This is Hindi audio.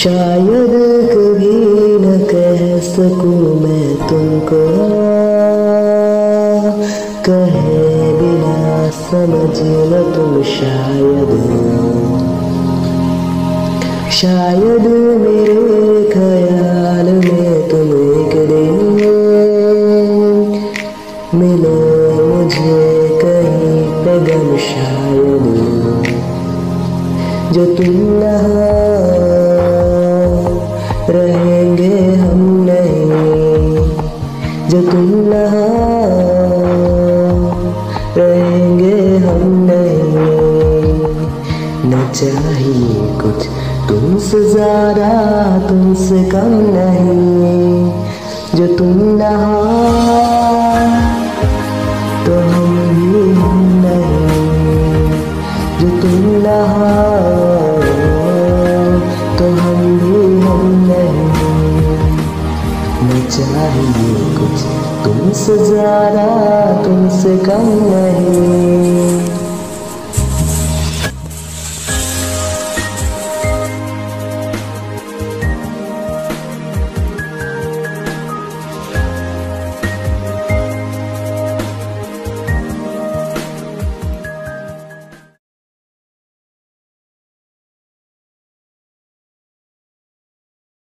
शायद कभी न कह सकूं मैं तुमको, कहे बिना समझ न तुम शायद मेरे ख्याल में तुम एक दिन मिलो मुझे कहीं पे गम, शायद जो तुम न हो रहेंगे हम नहीं, जो तुम न हो रहेंगे हम नहीं। न चाहिए कुछ तुमसे ज्यादा तुमसे कम नहीं, जो तुम न हो तो हम भी हम नहीं, जो तुम न हो तो हम भी हम नहीं। न चाहिए कुछ तुमसे ज्यादा तुमसे कम नहीं।